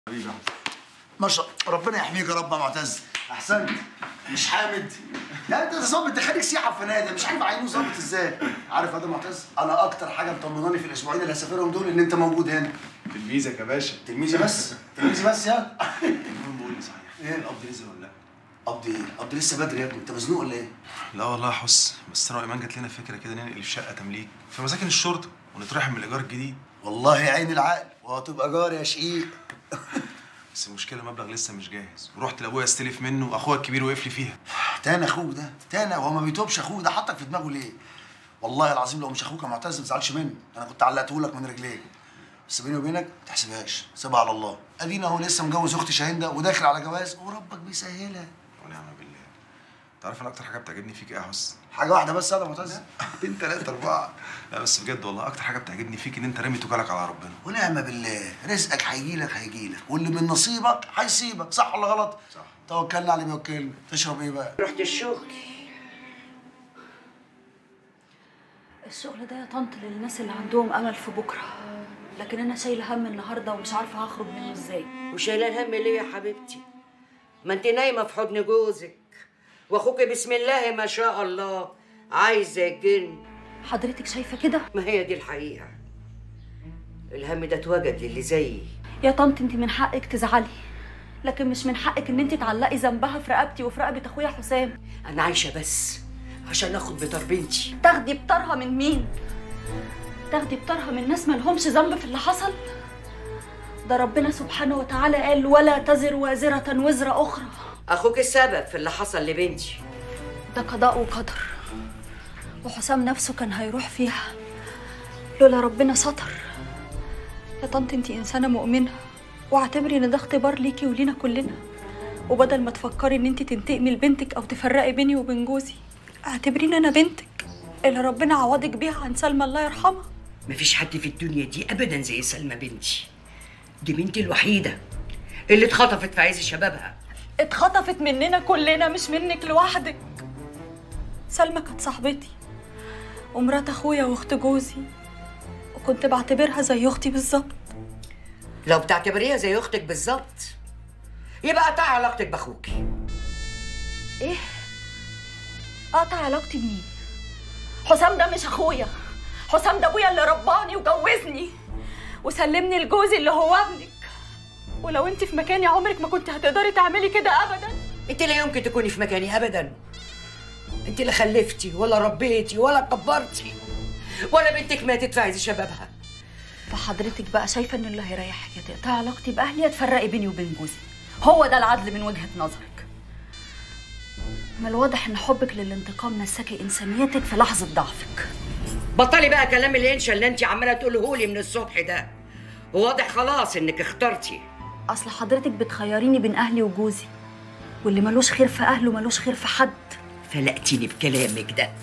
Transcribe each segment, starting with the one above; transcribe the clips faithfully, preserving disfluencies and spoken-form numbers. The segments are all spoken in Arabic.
حبيبي ما شاء ربنا يحميك يا رب يا معتز. احسنت. مش حامد؟ لا انت ظابط، ده خليك سياحه في فنادق، مش عارف عينه ظابط ازاي. عارف يا ده معتز، انا اكتر حاجه مطمناني في الاسبوعين اللي هسافرهم دول ان انت موجود هنا. تلميذك يا باشا. تلميذي بس؟ تلميذي بس يا المهم بقول لي صحيح، ايه القبض نزل ولا لا؟ قبض ايه؟ قبض لسه بدري يا ابني، انت مزنوق ولا ايه؟ لا والله يا حس، بس انا وايمان جات لنا فكره كده ننقل الشقه تمليك في مساكن الشرطه ونترحم من الايجار الجديد. والله عين العقل، وهتبقى جار يا شقيق. بس المشكله المبلغ لسه مش جاهز، ورحت لابويا استلف منه واخويا الكبير وقف لي فيها. تاني اخوك ده، تاني هو ما بيتوبش اخوك ده، حطك في دماغه ليه؟ والله العظيم لو مش اخوك يا معتز ما تزعلش مني، انا كنت علقته لك من رجليك. بس بيني وبينك ما تحسبهاش، سيبها على الله. ادينا اهو لسه مجوز اختي شاهين وداخل على جواز وربك بيسهلها. ونعم بالله. تعرف انا اكتر حاجه بتعجبني فيك ايه يا حس؟ حاجه واحده بس يا معتز؟ اتنين تلاته اربعه. لا بس بجد والله اكتر حاجه بتعجبني فيك ان انت رامي توكلك على ربنا. ونعم بالله، رزقك هيجيلك هيجيلك، واللي من نصيبك هيسيبك، صح ولا غلط؟ صح. توكلنا على اللي بيوكلنا. تشرب ايه بقى؟ رحت الشغل. الشغل ده يا طنط للناس اللي عندهم امل في بكره، لكن انا شايله هم النهارده ومش عارفه هخرج منه ازاي. وشايله الهم ليه يا حبيبتي؟ ما انت نايمه في حضن جوزك، واخوك بسم الله ما شاء الله عايز زي الجن. حضرتك شايفه كده؟ ما هي دي الحقيقه. الهم ده اتوجد للي زيي. يا طنط انت من حقك تزعلي، لكن مش من حقك ان انت تعلقي ذنبها في رقبتي وفي رقبه اخويا حسام. انا عايشه بس عشان اخد بطار بنتي. تاخدي بطارها من مين؟ تاخدي بطارها من ناس مالهمش ذنب في اللي حصل؟ ده ربنا سبحانه وتعالى قال ولا تزر وازرة وزر أخرى. أخوك السبب في اللي حصل لبنتي. ده قضاء وقدر، وحسام نفسه كان هيروح فيها لولا ربنا ستر. يا طنط انتي إنسانة مؤمنة، واعتبري إن ده اختبار ليكي ولينا كلنا، وبدل ما تفكري إن انتي تنتقمي لبنتك أو تفرقي بيني وبين جوزي، اعتبريني أنا بنتك اللي ربنا عوضك بيها عن سلمى الله يرحمها. مفيش حد في الدنيا دي أبدا زي سلمى بنتي. دي بنتي الوحيدة اللي اتخطفت في عز شبابها. اتخطفت مننا كلنا مش منك لوحدك. سلمى كانت صاحبتي ومرات اخويا واخت جوزي، وكنت بعتبرها زي اختي بالظبط. لو بتعتبريها زي اختك بالظبط يبقى قطعي علاقتك باخوكي. ايه؟ اقطع علاقتي بمين؟ حسام ده مش اخويا، حسام ده ابويا اللي رباني وجوزني وسلمني لجوزي اللي هو ابنك. ولو انت في مكاني عمرك ما كنت هتقدري تعملي كده ابدا. انت لا يمكن تكوني في مكاني ابدا. انت لا خلفتي ولا ربيتي ولا كبرتي، ولا بنتك ماتت في عز شبابها. فحضرتك بقى شايفه ان اللي هيريحك يا تقطعي علاقتي باهلي يا تفرقي بيني وبين جوزي. هو ده العدل من وجهه نظرك. من الواضح ان حبك للانتقام نساكي انسانيتك في لحظه ضعفك. بطلي بقى كلام الانشا اللي انت عماله تقوله لي من الصبح ده. واضح خلاص انك اخترتي. اصل حضرتك بتخيريني بين اهلي وجوزي، واللي ملوش خير في اهله ملوش خير في حد. فلقتيني بكلامك ده.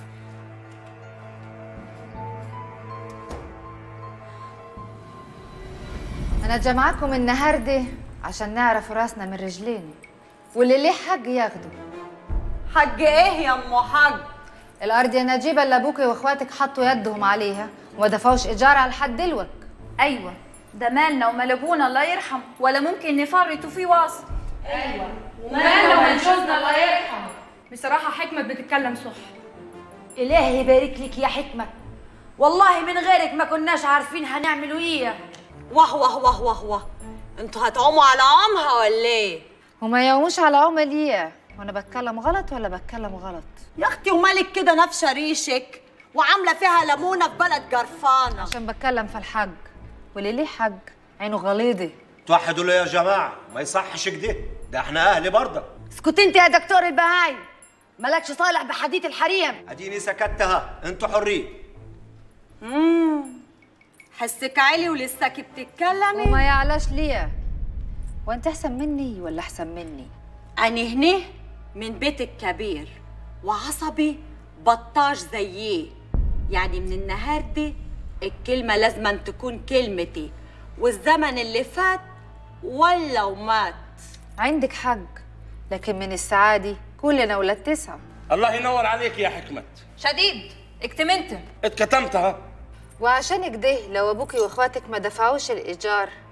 انا جمعكم النهارده عشان نعرف راسنا من رجلين، واللي ليه حق ياخده. حج ايه يا ام حج؟ الارض يا نجيبه اللي ابوكي واخواتك حطوا يدهم عليها وما دفعوش ايجار على لحد دلوك. ايوه ده مالنا ومال ابونا الله يرحمه، ولا ممكن نفرطوا فيه واصل. ايوه ومالنا ومال جوزنا الله يرحمه. بصراحه حكمه بتتكلم صح. الهي يبارك لك يا حكمه، والله من غيرك ما كناش عارفين هنعملوا ايه. واه واه واه واه واه، انتوا هتعوموا على عمها ولا ايه؟ وما يوموش على عمى ليه؟ وانا بتكلم غلط ولا بتكلم غلط؟ يا اختي ومالك كده نافشه ريشك وعامله فيها ليمونه في بلد جرفانه. عشان بتكلم في الحج، واللي ليه حج عينه غليظه. توحدوا له يا جماعه، ما يصحش كده، ده احنا اهل برضه. اسكت انت يا دكتور البهايم، مالكش صالح بحديث الحريم. اديني سكتها، انتوا حرين. امم حسك عالي ولساكي بتتكلمي. وما يعلاش ليه؟ وانت احسن مني ولا احسن مني؟ أنا هنا من بيت الكبير وعصبي بطاش زييه، يعني من النهارده الكلمة لازم تكون كلمتي، والزمن اللي فات ولا ومات. عندك حق، لكن من السعادة كلنا ولاد تسعة. الله ينور عليك يا حكمة. شديد اكتمنت اتكتمتها. وعشان كده لو ابوكي واخواتك ما دفعوش الايجار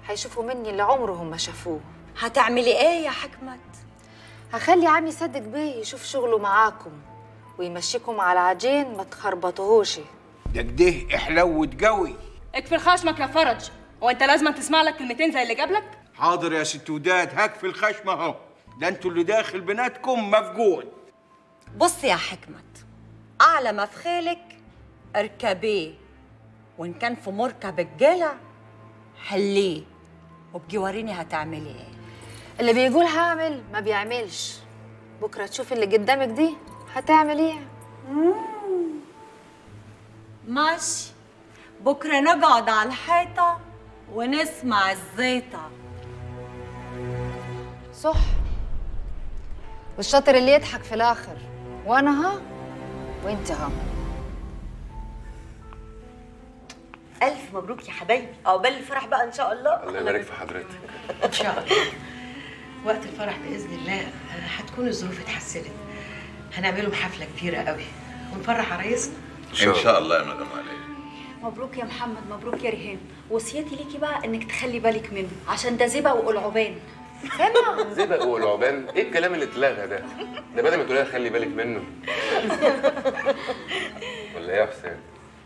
هيشوفوا مني اللي عمرهم ما شافوه. هتعملي ايه يا حكمت؟ هخلي عمي صدق بيه يشوف شغله معاكم ويمشيكم على عجين ما تخربطوهوش. ده كده احلوت قوي. اكفي خشمك يا فرج، هو انت لازم تسمع لك كلمتين زي اللي جابلك؟ حاضر يا ست وداد، هكفي الخشمه اهو. ده انتوا اللي داخل بناتكم مفقود. بصي يا حكمت، اعلى ما في خيلك اركبيه، وان كان في مركب الجلع حليه، وبجي وريني هتعملي ايه. اللي بيقول هعمل ما بيعملش. بكره تشوف اللي قدامك دي هتعمل ايه. ماشي، بكره نقعد على الحيطه ونسمع الزيطه. صح، والشاطر اللي يضحك في الاخر. وانا ها وانت ها. الف مبروك يا حبايبي، عقبال الفرح بقى ان شاء الله. الله يبارك في حضرتك. ان شاء الله وقت الفرح باذن الله هتكون الظروف اتحسنت، هنعملهم حفله كبيره قوي ونفرح عرايسنا ان شاء الله يا مدام علي. مبروك يا محمد، مبروك يا ريهام. وصيتي ليكي بقى انك تخلي بالك منه عشان ده زبق وقلعبان. سامع؟ زبق والعبان؟ ايه الكلام اللي اتلغى ده؟ ده بدل ما تقولي لها خلي بالك منه. ولا ايه يا حسين؟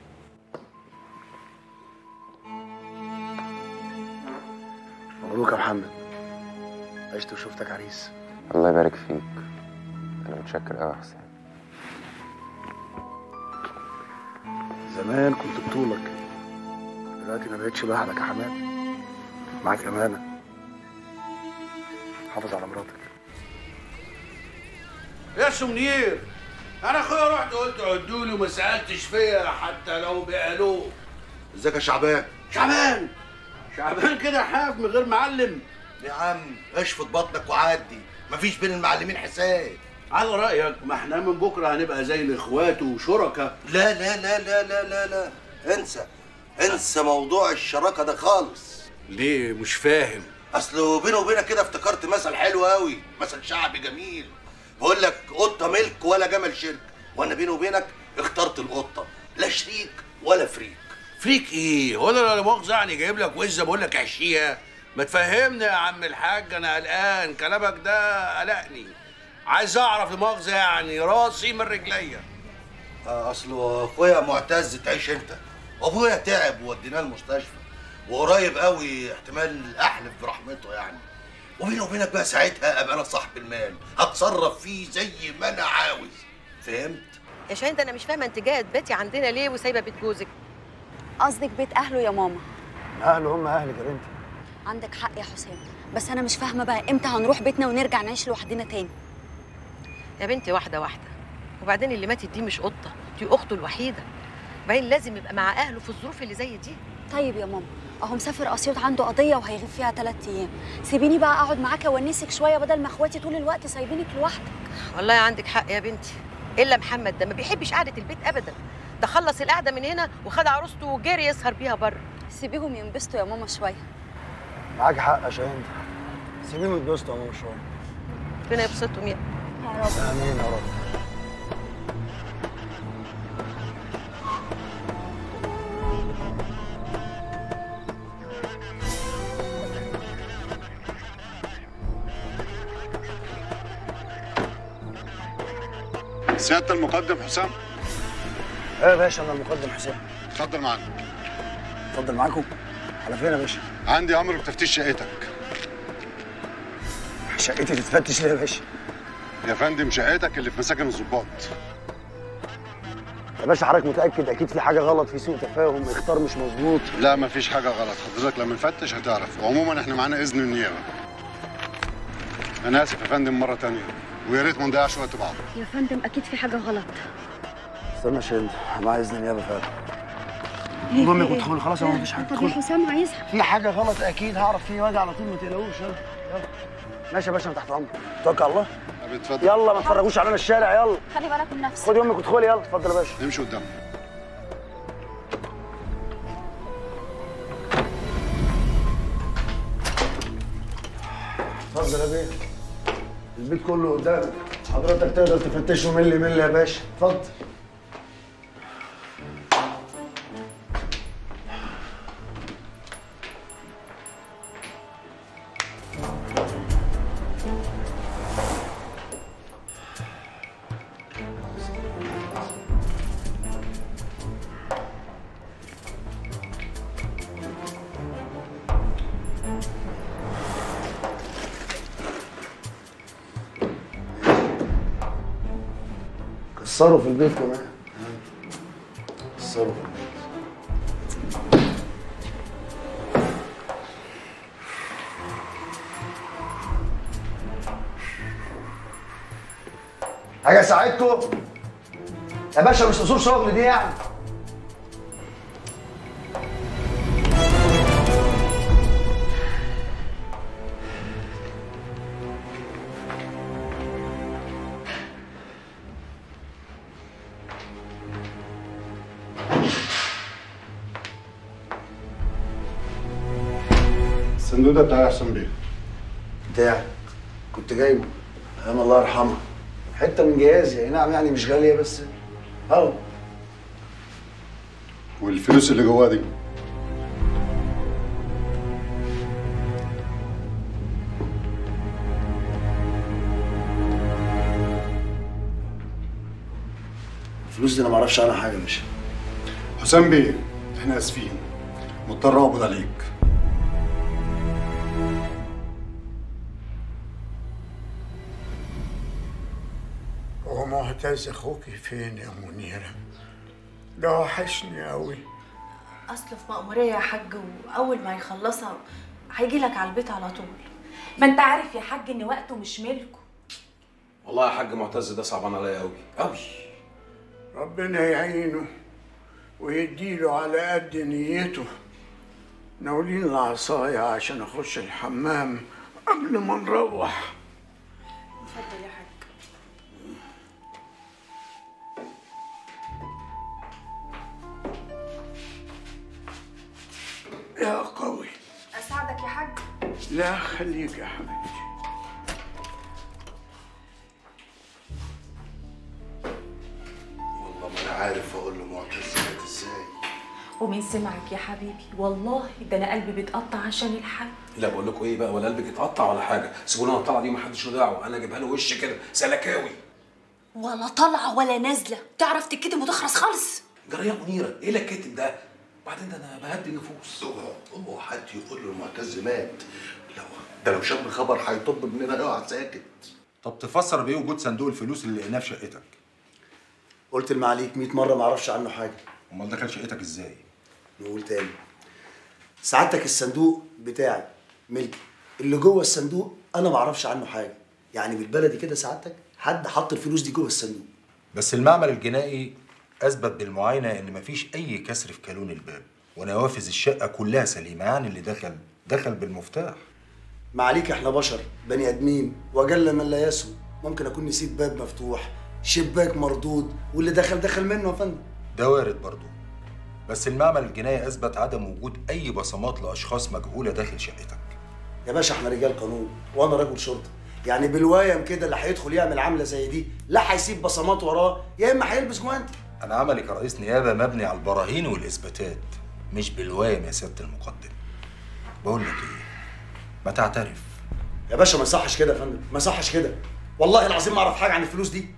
مبروك يا محمد، عشت وشفتك عريس. الله يبارك فيك. انا متشكر قوي يا حسين. زمان كنت بطولك، دلوقتي ما بقتش لوحدك يا حماد، معاك امانه. حافظ على مراتك. يا سمنير، انا اخويا رحت قلت عدوا لي وما سالتش فيا حتى لو بقالوه. ازيك يا شعبان؟ شعبان شعبان كده حاف من غير معلم. يا عم اشفط بطنك وعدي، مفيش بين المعلمين حساب. على رايك، ما احنا من بكره هنبقى زي الاخوات وشركاء. لا لا لا لا لا لا لا انسى انسى موضوع الشراكه ده خالص. ليه مش فاهم؟ اصل بيني وبينك كده افتكرت مثل حلو قوي، مثل شعبي جميل، بقول لك قطه ملك ولا جمل شرك، وانا بيني وبينك اخترت القطه، لا شريك ولا فريك. فريك ايه؟ هو انا لا مؤاخذه يعني جايب لك وزه بقول لك عشيها؟ ما تفهمني يا عم الحاج، انا قلقان، كلامك ده قلقني. عايز اعرف المؤاخذه يعني راسي من رجليا. اصله اخويا معتز تعيش انت، وابويا تعب ووديناه المستشفى، وقريب قوي احتمال احلف برحمته يعني. وبيني وبينك بقى ساعتها ابقى انا صاحب المال، هتصرف فيه زي ما انا عاوز. فهمت؟ يا شاهين انا مش فاهمه انت جايه تباتي عندنا ليه وسايبه بيت جوزك؟ قصدك بيت اهله يا ماما. اهله هم اهلك يا بنتي. عندك حق يا حسام، بس انا مش فاهمه بقى امتى هنروح بيتنا ونرجع نعيش لوحدنا تاني. يا بنتي واحده واحده، وبعدين اللي ماتت دي مش قطه، دي اخته الوحيده، وبعدين لازم يبقى مع اهله في الظروف اللي زي دي. طيب يا ماما، اهو مسافر اسيوط عنده قضيه وهيغيب فيها ثلاث ايام، سيبيني بقى اقعد معاك اونسك شويه بدل ما اخواتي طول الوقت سايبينك لوحدك. والله عندك حق يا بنتي، الا محمد ده ما بيحبش قعده البيت ابدا، ده خلص القعده من هنا وخد عروسته وجري يسهر بيها بره. سيبيهم ينبسطوا يا ماما شويه. معاك حق يا شاهين، سيبيهم يتبسطوا يا ماما شويه. ربنا يبسطهم يا رب. امين يا رب. سيادة المقدم حسام. ايه يا باشا، انا المقدم حسام. اتفضل معانا. اتفضل معاكم؟ على فين يا باشا؟ عندي امر بتفتيش شقتك. شقتي تتفتش ليه يا باشا؟ يا فندم شقتك اللي في مساكن الضباط. يا باشا حضرتك متاكد اكيد في حاجه غلط، في سوء تفاهم، اختار مش مظبوط؟ لا مفيش حاجه غلط، حضرتك لما نفتش هتعرف، وعموما احنا معانا اذن النيابه. انا اسف يا فندم مره تانية، ويا ريت ما نضيعش وقت بعض. يا فندم اكيد في حاجه غلط. استنى يا شاهين، معايا اذن النيابه فعلا. ضمك وادخلي خلاص، اهو مفيش حاجه. طب يا حسام عايزها. في حاجه غلط اكيد، هعرف فيه واجي على طول، ما تقلقوش. يلا يلا ماشي يا باشا، انا تحت امرك. توكل على الله. اتفضل. يلا ما تفرجوش علينا الشارع، يلا. خلي بالك من نفسك. خدي امك وادخلي، يلا اتفضل يا باشا. امشي قدام. اتفضل يا بيه، البيت كله قدامك، حضرتك تقدر تفتشه ملي ملي يا باشا، اتفضل. قصروا في البيت كمان. قصروا في البيت. حاجة ساعدكم؟ يا باشا مش اصول شغل دي يعني. الصندوق ده بتاع احسن بيه. بتاعك كنت جايبه ايام الله يرحمها، حته من جهازي. اي نعم يعني مش غاليه بس اهو. والفلوس اللي جواه دي؟ الفلوس دي انا ما اعرفش عنها حاجه يا باشا. حسام بيه احنا اسفين، مضطر اقبض عليك. هو معتز اخوكي فين يا منيره؟ ده وحشني قوي. اصله في مأمورية يا حاج، واول ما يخلصها هيجي لك على البيت على طول. ما انت عارف يا حاج ان وقته مش ملكه. والله يا حاج معتز ده صعبان عليا قوي قوي. ربنا يعينه ويديله على قد نيته. ناولين العصاية عشان اخش الحمام قبل ما نروح. اتفضل يا حاج. يا قوي. اساعدك يا حاج؟ لا خليك يا حبيبتي. والله ما انا عارف اقول له معتز مات ازاي. ومين سمعك يا حبيبي؟ والله ده انا قلبي بيتقطع عشان الحاج. لا بقول لكم ايه بقى، ولا قلبك يتقطع ولا حاجه، سيبونا الطلعه دي ومحدش له دعوه، انا اجيبها له وش كده سلكاوي. ولا طالعه ولا نازله، تعرف تتكتم وتخرس خالص. جرى يا منيره ايه لك الكتم ده؟ بعدين ده انا بهدي النفوس. اوعى اوعى حد يقول له المعتز مات، لو ده لو شاف الخبر هيطب مننا يقعد ساكت. طب تفسر بايه وجود صندوق الفلوس اللي لقيناه في شقتك؟ قلت المعاليك مية مره ما اعرفش عنه حاجه. امال دخل شقتك ازاي؟ نقول تاني، سعادتك الصندوق بتاعي ملكي، اللي جوه الصندوق انا ما اعرفش عنه حاجه. يعني بالبلدي كده سعادتك حد حط الفلوس دي جوه الصندوق. بس المعمل الجنائي اثبت بالمعاينه ان مفيش اي كسر في كالون الباب، ونوافذ الشقه كلها سليمه، يعني اللي دخل دخل بالمفتاح. معاليك احنا بشر بني ادمين، وجل من لا يسهو. ممكن اكون نسيت باب مفتوح، شباك مردود، واللي دخل دخل منه يا فندم. ده وارد برضه، بس المعمل الجنائي اثبت عدم وجود اي بصمات لاشخاص مجهوله داخل شقتك. يا باشا احنا رجال قانون وانا رجل شرطه، يعني بالوايم كده اللي هيدخل يعمل عمله زي دي لا هيسيب بصمات وراه يا اما هيلبس جوانتي. انا عملي كرئيس نيابه مبني على البراهين والاثباتات، مش بالوايم يا سياده المقدم. بقول لك ايه، ما تعترف. يا باشا ما يصحش كده يا فندم، ما يصحش كده، والله العظيم ما اعرف حاجه عن الفلوس دي.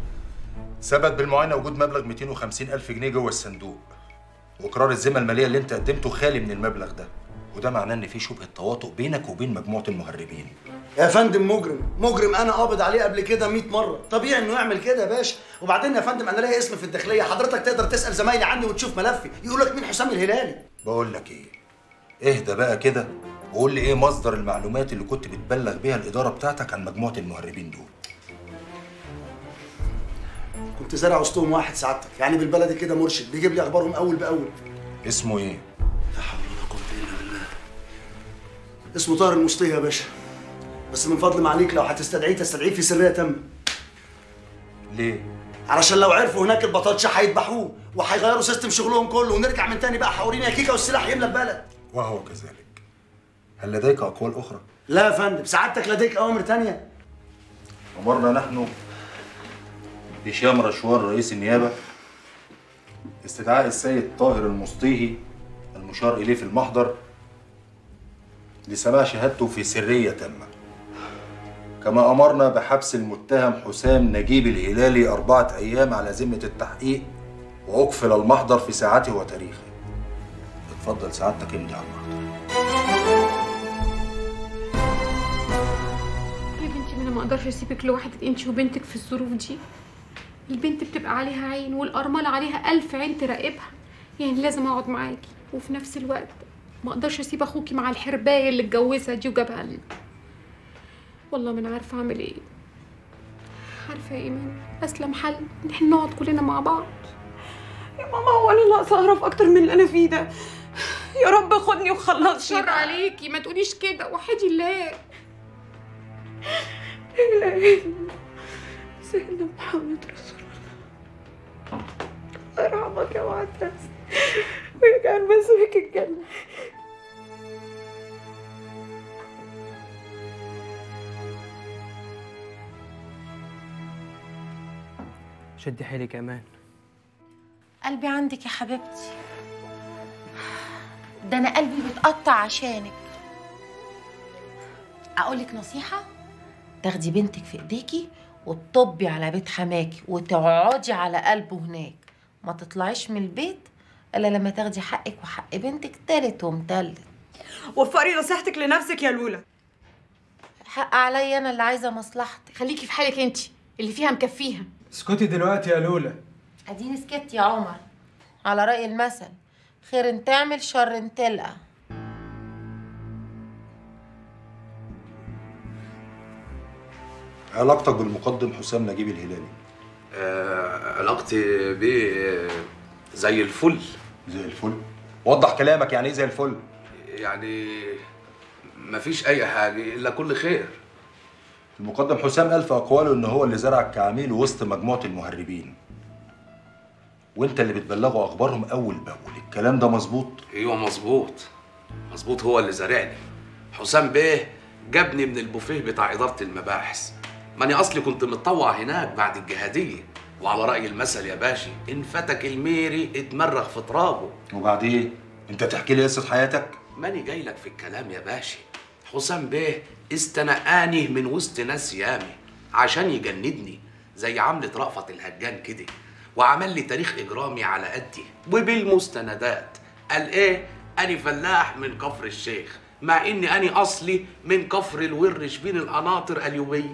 ثبت بالمعاينه وجود مبلغ مئتين وخمسين ألف جنيه جوه الصندوق، واقرار الذمه الماليه اللي انت قدمته خالي من المبلغ ده، وده معناه ان في شبهه تواطؤ بينك وبين مجموعه المهربين. يا فندم مجرم، مجرم انا قابض عليه قبل كده مية مره، طبيعي انه يعمل كده يا باشا. وبعدين يا فندم انا ليا اسم في الداخليه، حضرتك تقدر تسال زمايلي عني وتشوف ملفي يقول لك مين حسام الهلالي. بقول لك ايه، اهدى بقى كده وقول لي ايه مصدر المعلومات اللي كنت بتبلغ بيها الاداره بتاعتك عن مجموعه المهربين دول. كنت زارع وسطهم واحد سعادتك، يعني بالبلدي كده مرشد بيجيب لي اخبارهم اول باول. اسمه ايه؟ لا حول ولا قوه الا بالله. اسمه طاهر المصطفى يا باشا، بس من فضل معاليك لو هتستدعيه تستدعيه في سريه تامه. ليه؟ علشان لو عرفوا هناك البطاطشه هيذبحوه وهيغيروا سيستم شغلهم كله، ونرجع من تاني بقى حورين يا كيكه والسلاح يملى البلد. وهو كذلك. هل لديك اقوال اخرى؟ لا يا فندم، سعادتك لديك اوامر تانيه؟ امرنا نحن هشام رشوان رئيس النيابه استدعاء السيد طاهر المصطيهي المشار اليه في المحضر لسماع شهادته في سريه تامه، كما امرنا بحبس المتهم حسام نجيب الهلالي اربعه ايام على ذمه التحقيق، واقفل المحضر في ساعته وتاريخه. اتفضل سعادتك امضي على المحضر. يا بنتي ما انا ما اقدرش اسيبك لوحدك انت وبنتك في الظروف دي. البنت بتبقى عليها عين والأرملة عليها ألف عين تراقبها. يعني لازم أقعد معاكي، وفي نفس الوقت ما أقدرش أسيب أخوكي مع الحرباية اللي اتجوزها دي وجابها لنا. والله ما أنا عارفة أعمل إيه. عارفة يا إيمان، أسلم حل إن إحنا نقعد كلنا مع بعض. يا ماما هو أنا ناقصة أهرب أكتر من اللي أنا فيه ده؟ يا رب خدني وخلصني. شر عليكي، ما تقوليش كده، وحدي الله. لا إله إلا الله سيدنا محمد رسول الله. الله يرحمك يا معتز ويجعل مسويك الجنة. شدي حيلك يا امان. قلبي عندك يا حبيبتي، ده انا قلبي بيتقطع عشانك. اقولك نصيحه، تاخدي بنتك في ايديكي وتطبي على بيت حماكي وتقعدي على قلبه هناك، ما تطلعيش من البيت الا لما تاخدي حقك وحق بنتك تالت ومتلت. وفري نصيحتك لنفسك يا لولا. حق عليا انا اللي عايزه مصلحتك. خليكي في حالك انت اللي فيها مكفيها. اسكتي دلوقتي يا لولا. اديني سكت يا عمر، على رأي المثل خير ان تعمل شر ان تلقى. علاقتك بالمقدم حسام نجيب الهلالي؟ آه علاقتي بيه آه، زي الفل. زي الفل؟ وضح كلامك، يعني ايه زي الفل؟ يعني مفيش اي حاجه الا كل خير. المقدم حسام قال في اقواله ان هو اللي زرعك كعميل وسط مجموعه المهربين، وانت اللي بتبلغوا اخبارهم اول باول. الكلام ده مظبوط؟ ايوه مظبوط مظبوط، هو اللي زارعني. حسام بيه جابني من البوفيه بتاع اداره المباحث، ماني اصلي كنت متطوع هناك بعد الجهاديه، وعلى راي المثل يا باشا ان فتك الميري اتمرغ في ترابه. وبعدين انت تحكي لي قصه حياتك؟ ماني جاي لك في الكلام يا باشا. حسام بيه استنقاني من وسط ناس يامي عشان يجندني زي عملة رأفت الهجان كده، وعمل لي تاريخ إجرامي على قدي وبالمستندات. قال إيه؟ أني فلاح من كفر الشيخ، مع إني أني أصلي من كفر الورش بين القناطر اليوبية.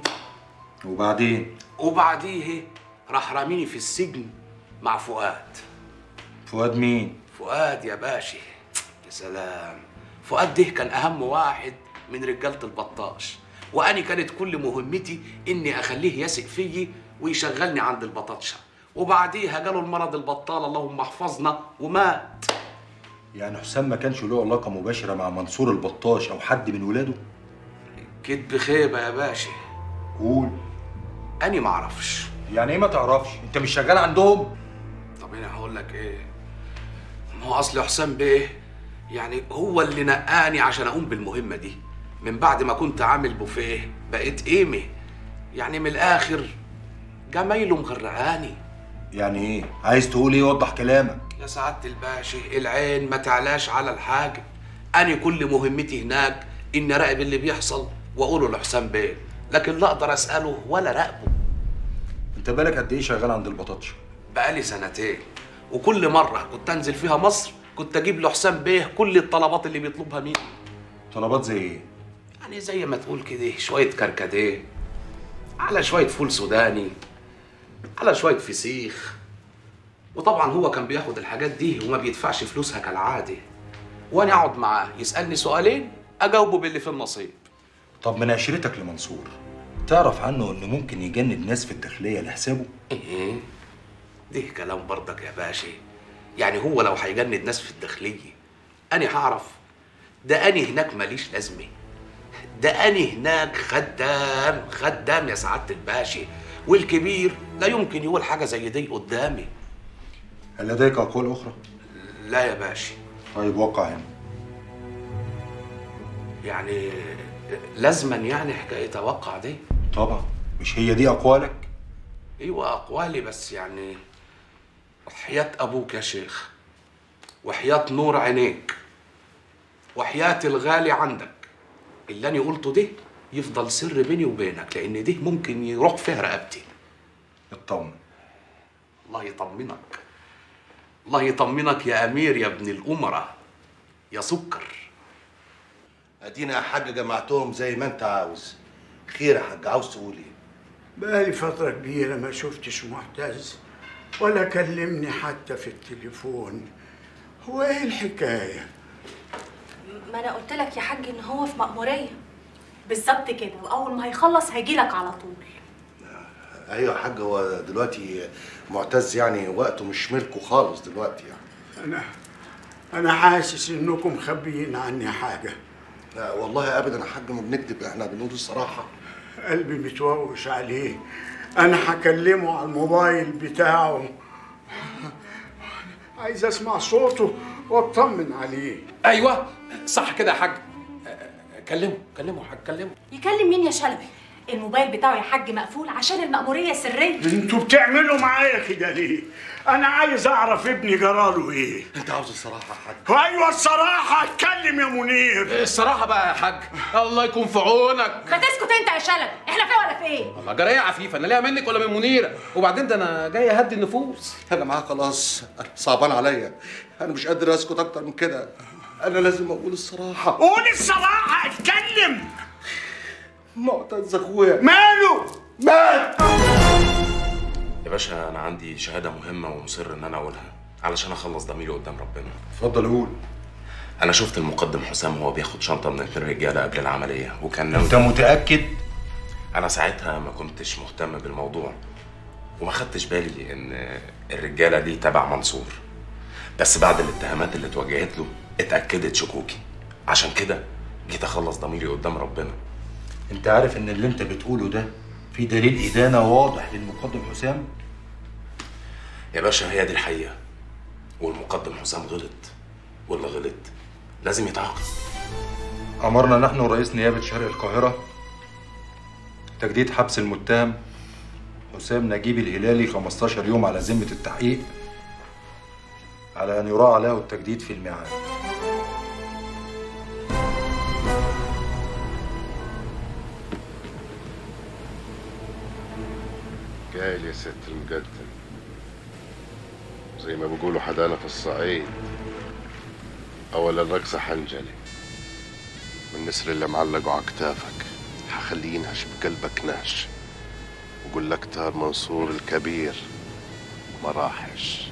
وبعدين؟ وبعديه راح راميني في السجن مع فؤاد. فؤاد مين؟ فؤاد يا باشا، يا سلام. فؤاد ده كان أهم واحد من رجالة البطاش، وأني كانت كل مهمتي إني أخليه يثق فيي ويشغلني عند البطاطشة، وبعديها جاله المرض البطال اللهم احفظنا ومات. يعني حسام ما كانش له علاقة مباشرة مع منصور البطاش أو حد من ولاده؟ كدب خيبة يا باشا. قول. أني معرفش. يعني إيه ما تعرفش؟ أنت مش شغال عندهم؟ طب أنا هقول لك إيه؟ ما هو أصل حسام بيه يعني هو اللي نقاني عشان أقوم بالمهمة دي. من بعد ما كنت عامل بوفيه بقيت قيمة، يعني من الآخر جمايله مغرقاني. يعني إيه؟ عايز تقول إيه؟ وضح كلامك. يا سعادة الباشا العين ما تعلاش على الحاجة. أنا كل مهمتي هناك إني أراقب اللي بيحصل وأقوله لحسام بيه، لكن لا أقدر أسأله ولا راقبه. أنت بالك قد إيه شغال عند البطاطش؟ بقالي سنتين، وكل مرة كنت أنزل فيها مصر كنت أجيب لحسام بيه كل الطلبات اللي بيطلبها مني. طلبات زي إيه؟ يعني زي ما تقول كده شوية كركديه، على شوية فول سوداني، على شوية فسيخ. وطبعا هو كان بياخد الحاجات دي وما بيدفعش فلوسها كالعادة، وانا اقعد معاه يسألني سؤالين اجاوبه باللي في النصيب. طب من عشرتك لمنصور تعرف عنه انه ممكن يجند ناس في الداخلية لحسابه؟ ايه ده كلام برضك يا باشا. يعني هو لو هيجند ناس في الداخلية انا هعرف؟ ده انا هناك ماليش لازمة، ده انا هناك خدام خدام يا سعادة الباشا، والكبير لا يمكن يقول حاجة زي دي قدامي. هل لديك أقوال أخرى؟ لا يا باشا. طيب وقع هنا. يعني لازما يعني حكاية أوقع دي؟ طبعا، مش هي دي أقوالك؟ أيوة أقوالي، بس يعني حياة أبوك يا شيخ، وحياة نور عينيك، وحياة الغالي عندك، اللي أنا قلته ده يفضل سر بيني وبينك، لأن ده ممكن يروح فيها رقبتي. اطمن. الله يطمنك، الله يطمنك يا أمير يا ابن الأمراء يا سكر. ادينا يا حاج جمعتهم زي ما انت عاوز. خير يا حاج، عاوز تقول ايه؟ بقالي فترة كبيرة ما شفتش معتز ولا كلمني حتى في التليفون. هو ايه الحكاية؟ ما انا قلت لك يا حاج ان هو في مأمورية بالظبط كده، واول ما هيخلص هيجيلك على طول. ايوه يا حاج، هو دلوقتي معتز يعني وقته مش ملكه خالص دلوقتي يعني. انا انا حاسس انكم مخبيين عني حاجة. لا والله ابدا يا حاج، ما بنكذب، احنا بنقول الصراحة. قلبي متووش عليه. انا هكلمه على الموبايل بتاعه، عايز اسمع صوته واطمن عليه. ايوه صح كده يا حاج. كلمه كلمه يا حاج، كلمه. يكلم مين يا شلبي؟ الموبايل بتاعه يا حاج مقفول عشان المأمورية سرية. انتوا بتعملوا معايا كده ليه؟ انا عايز اعرف ابني جراله ايه. انت عاوز الصراحة يا حاج؟ ايوه الصراحة. اتكلم يا منير. الصراحة بقى يا حاج، الله يكون في عونك. ما تسكت انت يا شلبي، احنا فيه ولا في ايه؟ والله جرايه عفيفه، انا ليها منك ولا من منيره؟ وبعدين ده انا جاي اهدي النفوس. يا جماعة خلاص، صعبان عليا، انا مش قادر اسكت اكتر من كده، انا لازم اقول الصراحة. قول الصراحة، اتكلم. معتز اخويا ماله؟ مات. يا باشا انا عندي شهاده مهمه ومصر ان انا اقولها علشان اخلص ضميري قدام ربنا. اتفضل قول. انا شفت المقدم حسام وهو بياخد شنطه من اتنين رجاله قبل العمليه، وكان ناوي. انت متاكد؟ انا ساعتها ما كنتش مهتم بالموضوع وما خدتش بالي ان الرجاله دي تبع منصور، بس بعد الاتهامات اللي اتوجهت له اتاكدت شكوكي، عشان كده جيت اخلص ضميري قدام ربنا. انت عارف ان اللي انت بتقوله ده في دليل ادانه واضح للمقدم حسام؟ يا باشا هي دي الحقيقه، والمقدم حسام غلط، واللي غلط لازم يتعاقب. امرنا نحن رئيس نيابه شرق القاهره تجديد حبس المتهم حسام نجيب الهلالي خمستاشر يوم على ذمه التحقيق، على ان يراعى له التجديد في الميعاد. قايل يا ست المقدم، زي ما بيقولوا حدانا في الصعيد، أولا الرقصة حنجلي والنسر اللي معلقه على كتافك هخليه ينهش بقلبك نهش، وقول لك تار منصور الكبير ما راحش.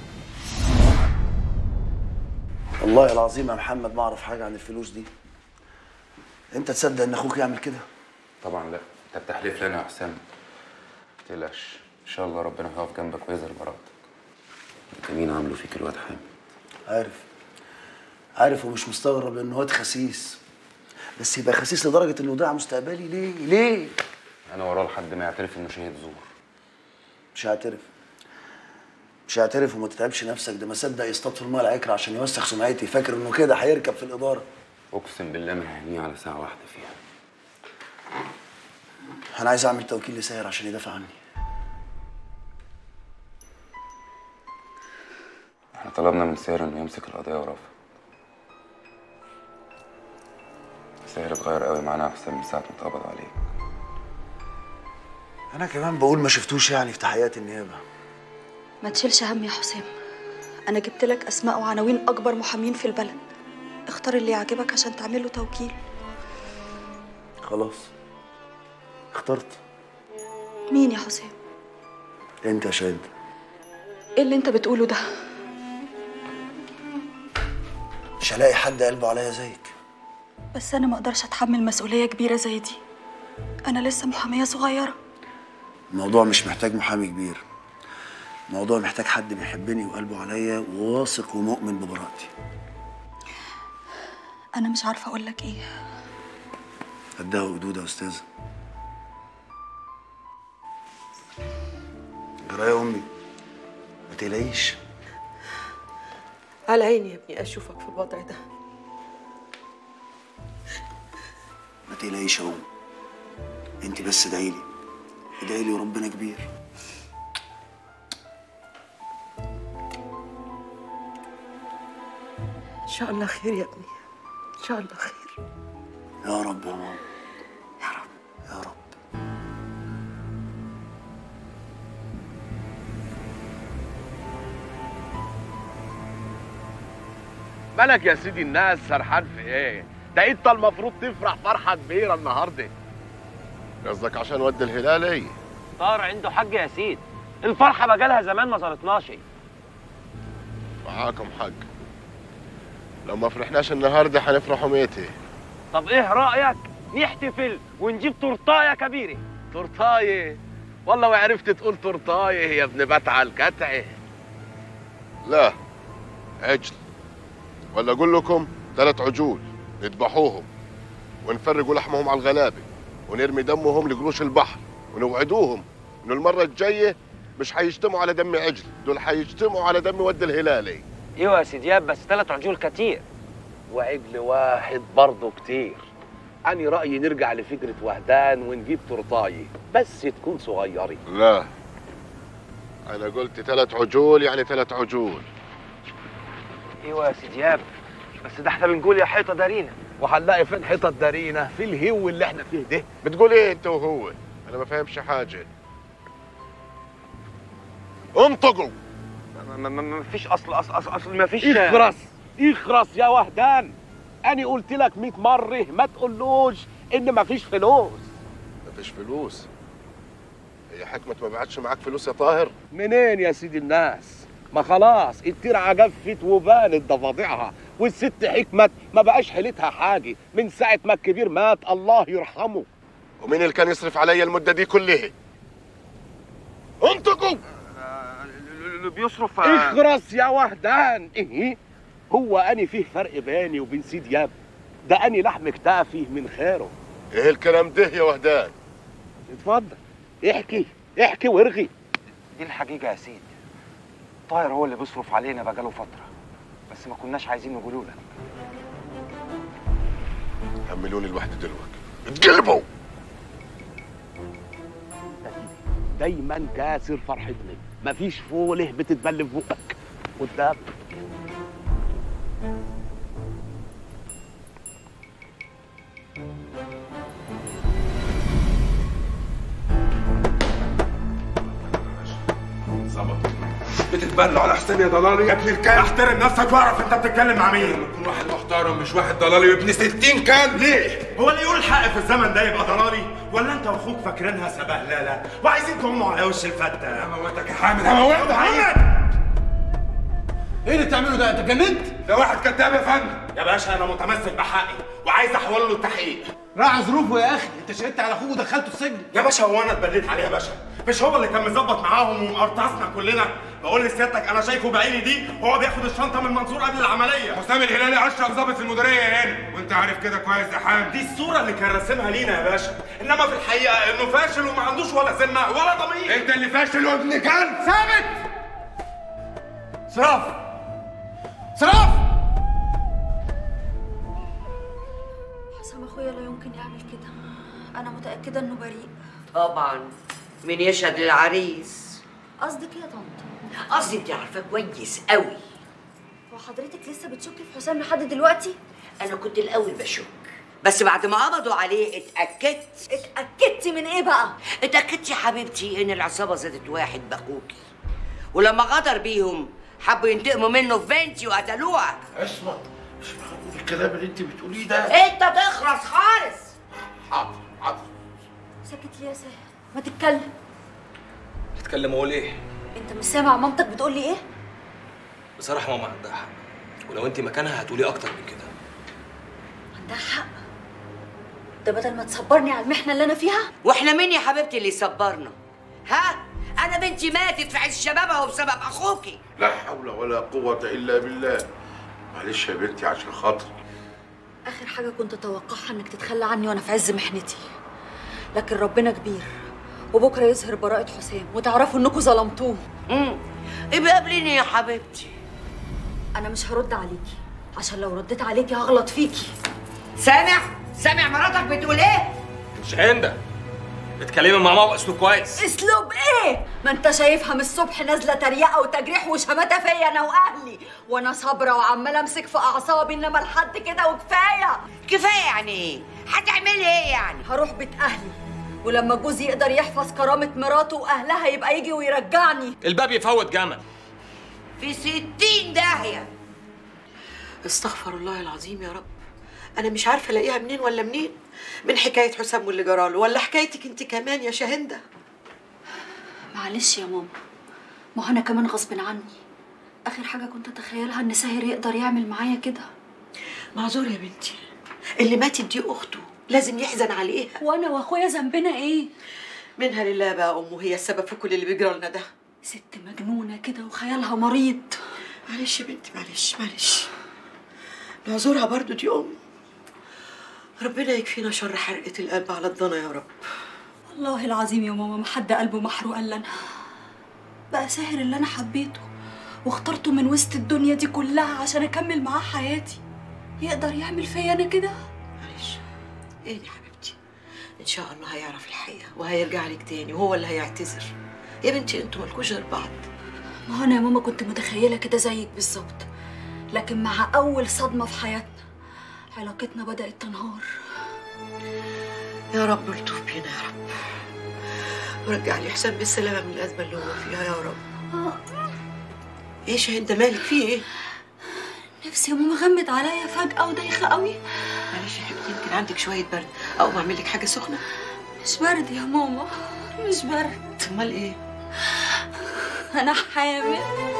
والله العظيم يا محمد ما اعرف حاجه عن الفلوس دي. انت تصدق ان اخوك يعمل كده؟ طبعا لا، انت بتحلف لنا يا حسام. ما تقلقش، ان شاء الله ربنا هيقف جنبك ويظهر براءتك. انت مين عامله فيك الواد حامد؟ عارف عارف ومش مستغرب ان واد خسيس، بس يبقى خسيس لدرجه انه ضيع مستقبلي ليه؟ ليه؟ انا وراه لحد ما يعترف انه شهيد زور. مش هعترف مش هعترف وما تتعبش نفسك، ده ما صدق يصطاد في الماء العكر عشان يوسخ سمعتي، فاكر انه كده هيركب في الاداره. اقسم بالله ما ههنيه على ساعه واحده فيها. انا عايز اعمل توكيل لساهر عشان يدافع عني. احنا طلبنا من ساهر انه يمسك القضيه ورافض. ساهر اتغير قوي معانا يا حسام من ساعه ما اتقبض عليه. انا كمان بقول ما شفتوش يعني في تحقيقات النيابه. ما تشيلش هم يا حسام، انا جبت لك اسماء وعناوين اكبر محامين في البلد، اختار اللي يعجبك عشان تعمل له توكيل. خلاص اخترت. مين يا حسام؟ انت يا شاهد. ايه اللي انت بتقوله ده؟ مش هلاقي حد قلبه عليا زيك. بس انا ما اقدرش اتحمل مسؤوليه كبيره زي دي، انا لسه محاميه صغيره. الموضوع مش محتاج محامي كبير، الموضوع محتاج حد بيحبني وقلبه عليا وواثق ومؤمن ببراءتي. انا مش عارفه اقول لك ايه. قدها وقدود يا استاذه. جرايه يا امي، ما تقلقيش. على عيني يا ابني اشوفك في الوضع ده. ما تقلقيش يا امي، انت بس ادعيلي ادعيلي وربنا كبير. ان شاء الله خير يا ابني، ان شاء الله خير. يا رب يا ماما، يا رب يا رب. مالك يا سيدي الناس سرحان في ايه؟ ده انت المفروض تفرح فرحه كبيره النهارده. قصدك عشان ود الهلالي؟ طاهر عنده حق يا سيد. الفرحه بقالها زمان ما زارتناش. معاكم حق. لو ما فرحناش النهارده هنفرحوا ميتي. طب ايه رايك نحتفل ونجيب تورتايه كبيره؟ تورتايه؟ والله ما عرفت تقول تورتايه يا ابن بتعه الكتعه. لا، عجل. ولا اقول لكم ثلاث عجول نذبحوهم ونفرقوا لحمهم على الغلابه ونرمي دمهم لقروش البحر ونوعدوهم انه المره الجايه مش هيجتمعوا على دم عجل، دول هيجتمعوا على دم ود الهلالي. ايوه يا سيدي بس ثلاث عجول كتير. وعجل واحد برضه كتير. أنا رأيي نرجع لفكرة وهدان ونجيب تورتايه بس تكون صغيرة. لا، أنا قلت ثلاث عجول يعني ثلاث عجول. ايوه يا سيدي بس ده احنا بنقول يا حيطه دارينا. وهنلاقي فين حيطه دارينا؟ في الهو اللي احنا فيه ده. بتقول ايه انت وهو؟ انا ما فاهمش حاجه. انطقوا. ما ما فيش اصل اصل اصل, أصل ما فيش. اخرس اخرس يا وهدان. انا قلت لك مية مره ما تقولوش ان ما فيش فلوس. ما فيش فلوس؟ هي حكمة ما بعتش معاك فلوس يا طاهر؟ منين يا سيدي الناس؟ ما خلاص الترعه جفت وبانت ضفادعها، والست حكمت ما بقاش حيلتها حاجه من ساعه ما الكبير مات الله يرحمه. ومين اللي كان يصرف عليا المده دي كلها؟ انطقوا. اللي بيصرف. اخرس يا وهدان. ايه هو اني فيه فرق بيني وبين سيد ياب؟ ده اني لحم كتافي من خيره. ايه الكلام ده يا وهدان؟ اتفضل احكي احكي وارغي. دي الحقيقه يا سيدي. طاهر هو اللي بيصرف علينا بقاله فتره بس ما كناش عايزين نقولوا لك. حملوني لوحدي دلوقتي اتقلبوا. دايما كاسر فرحتني، مفيش فوله بتتبل في بقك قدام. بتتبلوا على حسابي يا ضلالي يا ابن الكلب. احترم نفسك واعرف انت بتتكلم مع مين. يكون واحد محترم مش واحد ضلالي وابن ستين كلب. ليه؟ هو اللي يقول الحق في الزمن ده يبقى ضلالي؟ ولا انت واخوك فاكرينها سبهلله وعايزين تقوموا على وش الفته؟ هموتك يا حامد هموتك يا حامد. ايه اللي بتعمله ده؟ انت اتجننت؟ ده واحد كداب يا فندم. يا باشا انا متمسك بحقي وعايز احول له التحقيق. راعي ظروفه يا اخي، انت شهدت على اخوه ودخلته السجن. يا باشا هو انا اتبليت عليه يا باشا؟ مش هو اللي كان مظبط معاهم ومقرطصنا كلنا؟ بقول لسيادتك انا شايفه بعيني دي وهو بياخد الشنطه من منصور قبل العمليه. حسام الهلالي اشرف ضابط في المديريه هنا وانت عارف كده كويس يا حامد. دي الصوره اللي كان راسمها لينا يا باشا، انما في الحقيقه انه فاشل وما عندوش ولا سنه ولا ضمير. انت اللي فاشل وابن كلب. ثابت. صراف صراف. حسام اخويا لا يمكن يعمل كده، انا متاكده انه بريء. طبعا مين يشهد للعريس؟ قصدك ايه يا طنط؟ قصدي انت عارفاه كويس قوي. وحضرتك لسه بتشكي في حسام لحد دلوقتي؟ انا كنت الاول بشك بس بعد ما قبضوا عليه اتاكدت. اتاكدتي من ايه بقى؟ اتاكدت يا حبيبتي ان العصابه زادت واحد باخوكي، ولما غدر بيهم حبوا ينتقموا منه في بنتي وقتلوها. اسمع اسمع الكلام اللي انت بتقوليه ده. انت تخرس خالص. حاضر حاضر. ساكت ليه يا سهل؟ ما تتكلم. تتكلم اقول ايه؟ انت مش سامع مامتك بتقول لي ايه؟ بصراحه ماما عندها حق، ولو انت مكانها هتقولي اكتر من كده. عندها حق؟ ده بدل ما تصبرني على المحنه اللي انا فيها. واحنا مين يا حبيبتي اللي يصبرنا؟ ها؟ انا بنتي ماتت في عز شبابها وبسبب اخوكي. لا حول ولا قوه الا بالله. معلش يا بنتي عشان خاطري. اخر حاجه كنت اتوقعها انك تتخلى عني وانا في عز محنتي، لكن ربنا كبير وبكره يظهر براءه حسام وتعرفوا انكم ظلمتوه. امم ابقى قابليني يا حبيبتي. انا مش هرد عليكي عشان لو رديت عليكي هغلط فيكي. سامع؟ سامع مراتك بتقول ايه؟ مش هنده اتكلمي مع ماما باسلوب كويس. اسلوب ايه؟ ما انت شايفها من الصبح نازله تريقه وتجريح وشماته فيا انا واهلي، وانا صابره وعماله امسك في اعصابي، انما لحد كده وكفايه. كفايه يعني ايه؟ هتعملي ايه يعني؟ هروح بيت اهلي ولما جوزي يقدر يحفظ كرامه مراته واهلها يبقى يجي ويرجعني. الباب يفوت جمل. في ستين داهيه. استغفر الله العظيم يا رب. انا مش عارفه الاقيها منين ولا منين، من حكايه حسام واللي جراله ولا حكايتك انت كمان يا شاهنده. معلش يا ماما، ما هو انا كمان غصب عني. اخر حاجه كنت اتخيلها ان ساهر يقدر يعمل معايا كده. معذور يا بنتي، اللي ماتت دي اخته، لازم يحزن عليها. وانا واخويا ذنبنا ايه؟ منها لله بقى امه، هي السبب في كل اللي بيجرى لنا ده. ست مجنونه كده وخيالها مريض. معلش يا بنتي، معلش معلش، نعذرها برضو، دي ام. ربنا يكفينا شر حرقه القلب على الضنا يا رب. والله العظيم يا ماما ما حد قلبه محروق الا انا. بقى ساهر اللي انا حبيته واخترته من وسط الدنيا دي كلها عشان اكمل معاه حياتي، يقدر يعمل فيا انا كده؟ معلش ايه يا حبيبتي، ان شاء الله هيعرف الحقيقه وهيرجع لك تاني وهو اللي هيعتذر. يا بنتي انتوا مالكوش غير بعض. ما هو انا يا ماما كنت متخيله كده زيك بالظبط، لكن مع اول صدمه في حياتنا علاقتنا بدات تنهار. يا رب الطف بينا يا رب، ورجع لي حسام بالسلامه من الازمه اللي هو فيها يا رب. ايه شاهين ده مالك فيه ايه؟ نفسي يا ماما غمت عليا فجاه ودايخه قوي. معلش يا حبيبتي، يمكن عندك شويه برد، او اعمل لك حاجه سخنه. مش برد يا ماما، مش برد. امال ايه؟ انا حامل.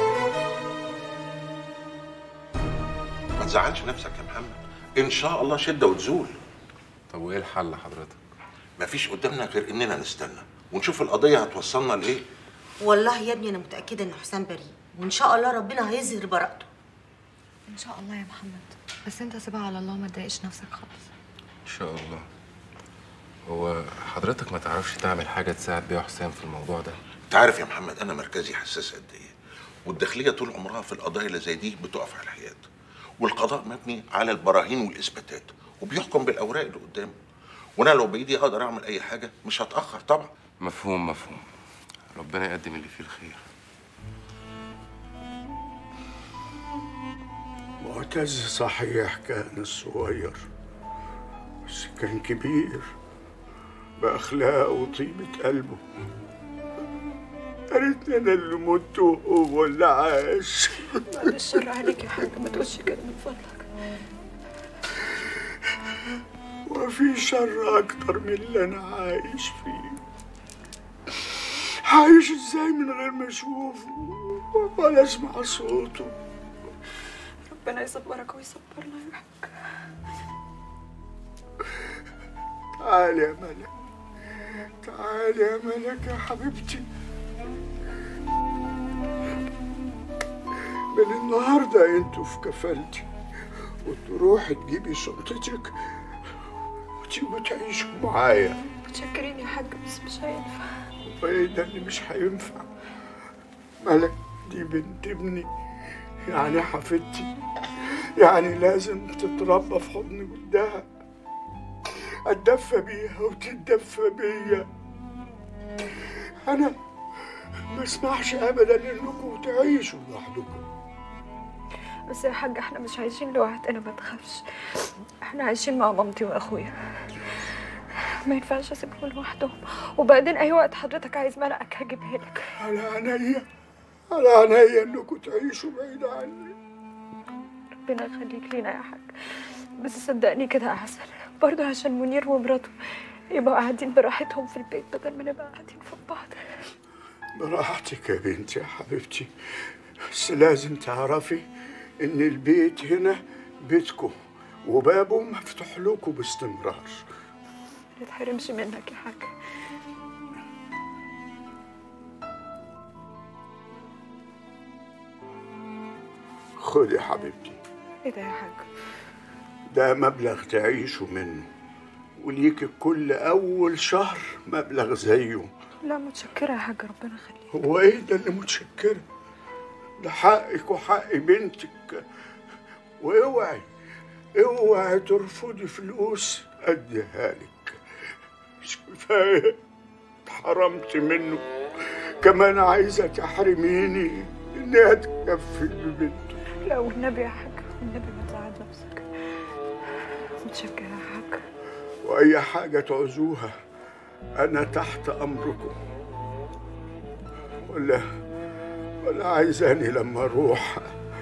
ما تزعلش نفسك يا محمد، ان شاء الله شده وتزول. طب وايه الحل حضرتك؟ مفيش قدامنا غير اننا نستنى ونشوف القضيه هتوصلنا لايه. والله يا ابني انا متاكده ان حسام بريء، وان شاء الله ربنا هيظهر براءته. ان شاء الله يا محمد، بس انت سيبها على الله، ما تضايقش نفسك خالص. ان شاء الله. هو حضرتك ما تعرفش تعمل حاجه تساعد بيها حسام في الموضوع ده؟ انت عارف يا محمد انا مركزي حساس قد ايه، والداخليه طول عمرها في القضايا اللي زي دي بتقف على الحياد، والقضاء مبني على البراهين والاثباتات وبيحكم بالاوراق اللي قدامه، وانا لو بايدي اقدر اعمل اي حاجه مش هتاخر طبعا. مفهوم مفهوم، ربنا يقدم اللي فيه الخير. معتز صحيح كان صغير، بس كان كبير بأخلاقه وطيبة قلبه. يا ريتني أنا اللي مت وهو اللي عاش. بعد الشر عليك يا حاج، ما تقولش كده من فضلك. وفي شر أكتر من اللي أنا عايش فيه. عايش إزاي من غير ما أشوفه ولا أسمع صوته؟ ربنا يصبرك ويصبرنا يا حاج. تعالي يا ملك، تعالي يا ملك يا حبيبتي. من النهارده انتوا في كفالتي، وتروحي تجيبي شنطتك وتيجوا تعيشوا معايا. متشكرين يا حاج، بس مش هينفع. وايه ده اللي مش هينفع؟ ملك دي بنت ابني، يعني حفيدتي، يعني لازم تتربى في حضن جدها، اتدفى بيها وتتدفى بيا. انا ما اسمحش ابدا انكم تعيشوا لوحدكم. بس يا حاج احنا مش عايشين لوحدنا، ما تخافش، احنا عايشين مع مامتي واخويا، ما ينفعش اسيبهم لوحدهم. وبعدين اي وقت حضرتك عايز ملقك هجيبها لك. على عينيا، على عينيا انكم تعيشوا بعيد عني. ربنا يخليك لينا يا حاج، بس صدقني كده احسن برضه، عشان منير ومراته يبقوا قاعدين براحتهم في البيت بدل ما نبقى قاعدين في بعض. براحتك يا بنتي يا حبيبتي، بس لازم تعرفي ان البيت هنا بيتكم وبابه مفتوح لكم باستمرار. ما تحرمش منك يا حاج. خدي يا حبيبتي. ايه ده يا حاج؟ ده مبلغ تعيشوا منه، وليكي كل اول شهر مبلغ زيه. لا متشكرة يا حاج، ربنا يخليك. هو ايه ده اللي متشكرة؟ ده حقك وحق بنتك، واوعي اوعي ترفضي فلوس اديها لك. مش كفاية اتحرمت منه، كمان عايزة تحرميني انها تكفل ببنته. لا والنبي يا حاج، والنبي ما تزعل نفسك. متشكرة يا حاج. واي حاجة تعوزوها انا تحت امركم. ولا ولا عايزاني لما اروح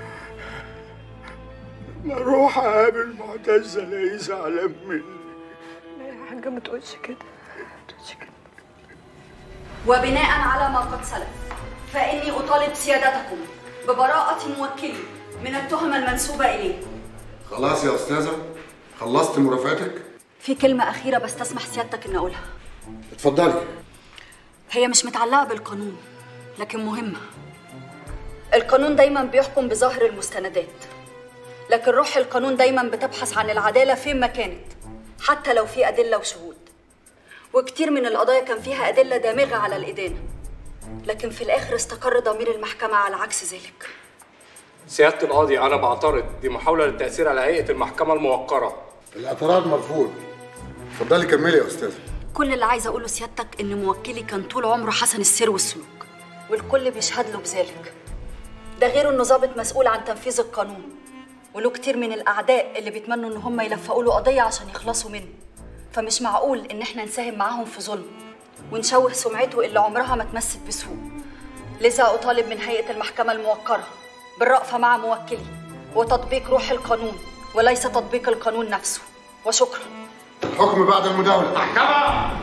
لما اروح اقابل معتز الاقيه زعلان مني. لا يا حاجة ما تقولش كده، ما تقولش كده. وبناء على ما قد سلف فإني أطالب سيادتكم ببراءة موكلي من التهم المنسوبة إليه. خلاص يا أستاذة، خلصت مرافعتك؟ في كلمة أخيرة بس تسمح سيادتك إن أقولها. اتفضلي. هي مش متعلقة بالقانون لكن مهمة. القانون دايما بيحكم بظاهر المستندات، لكن روح القانون دايما بتبحث عن العدالة فين ما كانت، حتى لو في أدلة وشهود. وكتير من القضايا كان فيها أدلة دامغة على الإدانة، لكن في الآخر استقر ضمير المحكمة على عكس ذلك. سيادة القاضي أنا بعترض، دي محاولة للتأثير على هيئة المحكمة الموقرة. الاعتراض مرفوض. اتفضلي كملي يا أستاذة. كل اللي عايزة أقوله سيادتك إن موكلي كان طول عمره حسن السير والسلوك، والكل بيشهد له بذلك. ده غير إنه ضابط مسؤول عن تنفيذ القانون، وله كتير من الأعداء اللي بيتمنوا إن هم يلفقوا له قضية عشان يخلصوا منه. فمش معقول إن إحنا نساهم معاهم في ظلم ونشوه سمعته اللي عمرها ما تمست بسوء. لذا أطالب من هيئة المحكمة الموقرة بالرأفة مع موكلي وتطبيق روح القانون وليس تطبيق القانون نفسه. وشكرا. الحكم بعد المداولة. محكمة. ما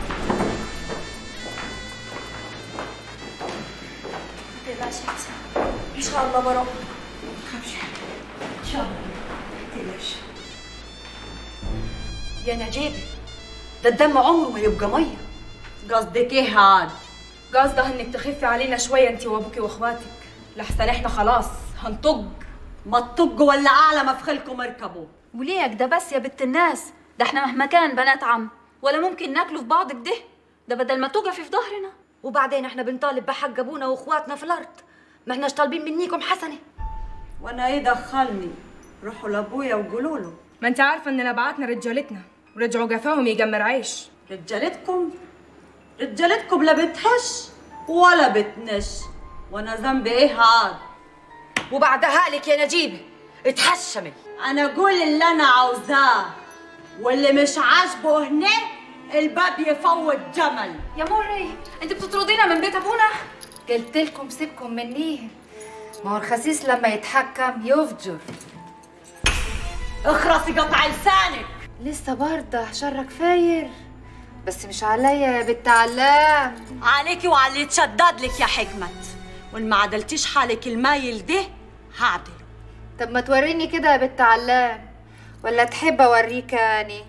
تقلقش يا حسن، إن شاء الله براءة. ما تخافش إن شاء الله، ما تقلقش. يا نجيبة، ده الدم عمره ما يبقى ميه. قصدك ايه هاد؟ قصدها انك تخفي علينا شويه انت وابوكي واخواتك، لحسن احنا خلاص هنطج. ما تطجوا ولا اعلى ما في خيلكم اركبوا. وليه ده بس يا بنت الناس؟ ده احنا مهما كان بنات عم ولا ممكن ناكلوا في بعض كده؟ ده بدل ما توقفي في ظهرنا. وبعدين احنا بنطالب بحق ابونا واخواتنا في الارض، ما احناش طالبين منيكم حسنه. وانا ايه دخلني؟ روحوا لابويا وقولوا له. ما انت عارفه اننا بعتنا رجالتنا ورجعوا جفاهم يجمر عيش. رجالتكم؟ رجالتكم لا بتهش ولا بتنش، وانا ذنبي ايه هاد؟ وبعدها لك يا نجيبه اتحشمي. انا اقول اللي انا عاوزاه، واللي مش عاجبه هنا الباب يفوت جمل. يا مري انت بتطردينا من بيت ابونا؟ قلت لكم سيبكم منيه، ما هو الخسيس لما يتحكم يفجر. اخرسي قطع لسانك. لسه برضه شرك فاير، بس مش عليا يا بنت علام. عليكي وعلى اللي يتشدد لك يا حكمت، وان ما عدلتيش حالك المايل ده هعدله. طب ما توريني كده يا بنت علام، ولا تحب اوريك اني؟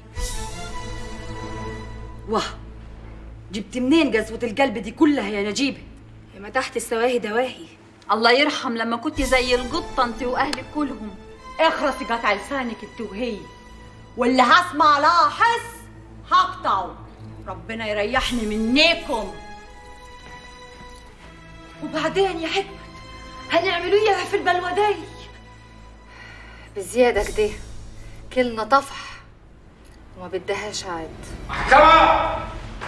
واه، جبت منين قسوة القلب دي كلها يا نجيبه؟ يا ما تحت السواهي دواهي. الله يرحم لما كنتي زي القطه انت واهلك كلهم. اخرسي قطع لسانك انت وهي، واللي هسمع لها حس هقطعه. ربنا يريحني منيكم. وبعدين يا حكمت هنعملوا اياها في البلوى دي؟ بزياده كده، كلنا طفح وما بدهاش عاد. محكمة.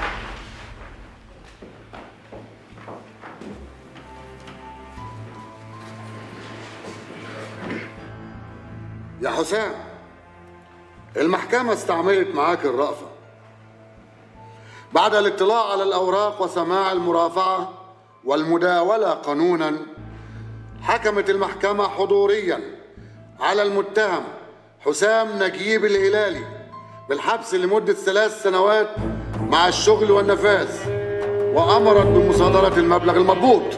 يا حسام، المحكمة استعملت معاك الرأفة بعد الاطلاع على الأوراق وسماع المرافعة والمداولة قانونا. حكمت المحكمة حضوريا على المتهم حسام نجيب الهلالي بالحبس لمدة ثلاث سنوات مع الشغل والنفاذ، وأمرت بمصادرة المبلغ المضبوط.